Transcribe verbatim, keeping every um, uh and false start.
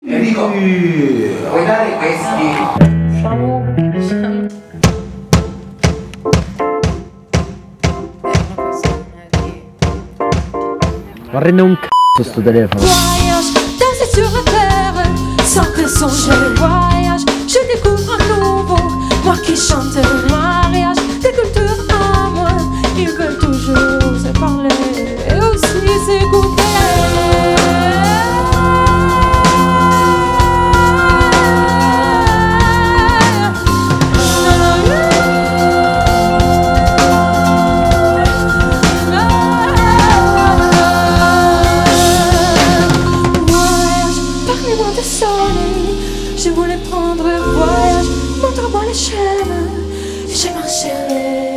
Enrico, vuoi dare questi? Facciamo, diciamo. Ma rende un c***o sto telefono. Voyage, danser sur la terre, sans que songer. Voyage, je découvre un nouveau, moi qui chante le mariage, des cultures à moi, ils veulent toujours se parler et aussi s'écouter. Je voulais prendre voyage, montre-moi les chaînes, j'ai marché.